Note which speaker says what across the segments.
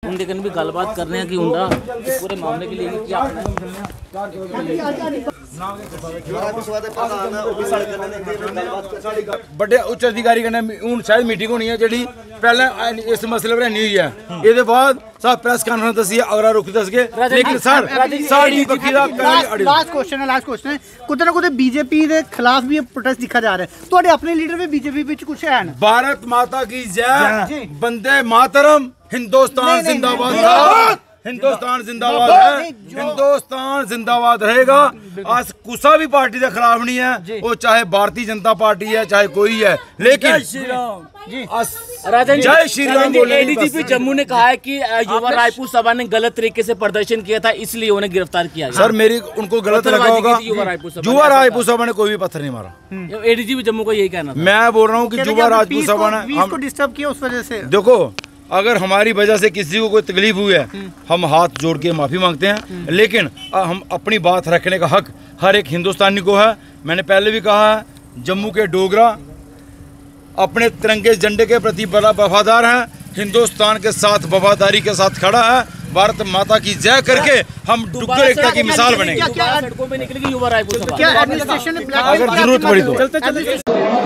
Speaker 1: उनके कन भी गलबात कर रहे हैं कि उनका पूरे मामले के लिए क्या
Speaker 2: बड़े उच्च अधिकारी कन्नै हून शायद मीटिंग होनी है जेह्ड़ी पहले इस मसले पर नहीं हुई है एह्दे बाद साहब प्रेस कॉन्फ्रेंस दस्सिए अगला रुख दसगे लेकिन सर साड़ी पक्की दा
Speaker 3: लास्ट क्वेश्चन है कुछ ना कुछ बीजेपी के खिलाफ भी प्रोटेस्ट दिखा जा रहा है तो अपने लीडर भी बीजेपी विच कुछ है
Speaker 2: भारत माता की जय वंदे मातरम हिंदुस्तान जिंदाबाद हिंदुस्तान जिंदाबाद है हिंदुस्तान जिंदाबाद रहेगा आज कुसा भी पार्टी के खिलाफ नहीं है वो चाहे भारतीय जनता पार्टी है चाहे कोई है लेकिन जय श्री राम बोले।
Speaker 1: एडीजीपी जम्मू ने कहा है कि युवा रायपुर सभा ने गलत तरीके से प्रदर्शन किया था इसलिए उन्हें गिरफ्तार किया गया।
Speaker 2: सर मेरी उनको गलत लगा होगा युवा राजपूत सभा ने कोई भी पत्थर नहीं मारा।
Speaker 1: एडीजीपी जम्मू को यही कहना
Speaker 2: मैं बोल रहा हूँ कि युवा राजपूत सभा ने
Speaker 3: हमको डिस्टर्ब किया उस वजह से।
Speaker 2: देखो अगर हमारी वजह से किसी को कोई तकलीफ हुई है हम हाथ जोड़ के माफ़ी मांगते हैं लेकिन हम अपनी बात रखने का हक हर एक हिंदुस्तानी को है। मैंने पहले भी कहा है जम्मू के डोगरा अपने तिरंगे झंडे के प्रति बड़ा वफादार है हिंदुस्तान के साथ वफादारी के साथ खड़ा है भारत माता की जय करके हम डुग्गर एकता की मिसाल बनेंगे।
Speaker 1: सड़कों में निकलेगी युवा रायपुर सभा
Speaker 3: क्या एडमिनिस्ट्रेशन ने
Speaker 2: अगर जरूरत पड़ी तो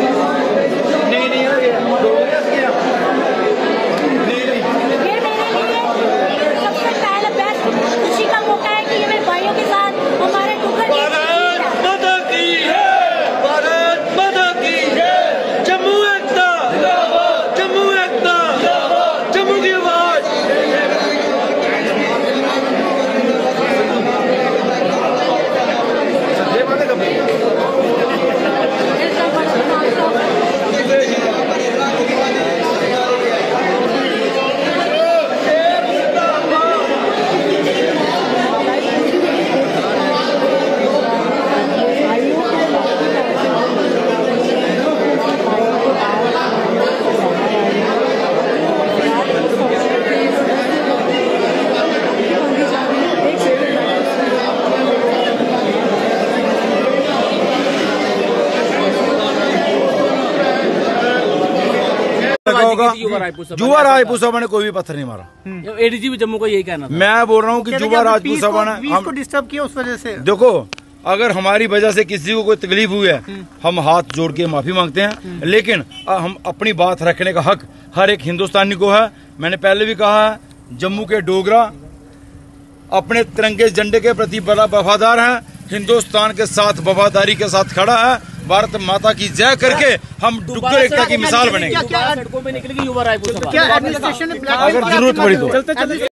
Speaker 2: युवा राजपूत सभा ने कोई भी पत्थर नहीं मारा।
Speaker 1: एडीजीपी जम्मू को यही कहना।
Speaker 2: मैं बोल रहा हूँ कि युवा राजपूत सभा ने
Speaker 3: हमको डिस्टर्ब किया उस वजह से।
Speaker 2: देखो अगर हमारी वजह से किसी को कोई तकलीफ हुई है हम हाथ जोड़ के माफ़ी मांगते हैं लेकिन हम अपनी बात रखने का हक हर एक हिंदुस्तानी को है। मैंने पहले भी कहा है जम्मू के डोगरा अपने तिरंगे झंडे के प्रति बड़ा वफादार है हिंदुस्तान के साथ वफादारी के साथ खड़ा है भारत माता की जय करके हम डुग्गर एकता की मिसाल बनेंगे।
Speaker 1: सड़कों में निकलेगी युवा रायपुर सभा
Speaker 3: क्या एडमिनिस्ट्रेशन ने
Speaker 2: अगर जरूरत पड़ी तो